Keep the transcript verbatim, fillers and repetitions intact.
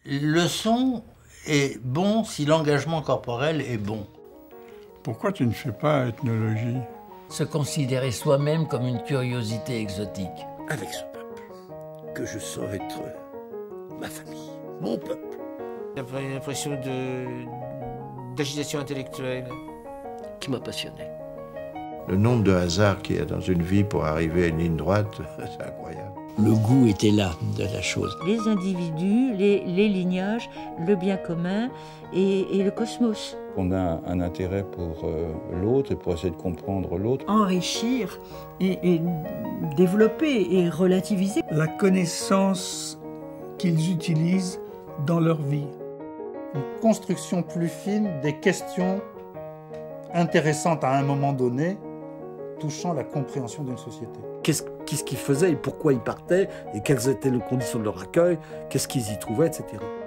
Le son est bon si l'engagement corporel est bon. Pourquoi tu ne fais pas ethnologie? Se considérer soi-même comme une curiosité exotique. Avec ce peuple, que je sens être ma famille, mon peuple. J'avais une impression d'agitation intellectuelle qui m'a passionné. Le nombre de hasards qu'il y a dans une vie pour arriver à une ligne droite, c'est incroyable. Le goût était là de la chose. Les individus, les, les lignages, le bien commun et, et le cosmos. On a un intérêt pour euh, l'autre et pour essayer de comprendre l'autre. Enrichir et, et développer et relativiser la connaissance qu'ils utilisent dans leur vie. Une construction plus fine des questions intéressantes à un moment donné, touchant la compréhension d'une société. Qu'est-ce qu'est-ce qu'ils faisaient et pourquoi ils partaient et quelles étaient les conditions de leur accueil, qu'est-ce qu'ils y trouvaient, et cetera.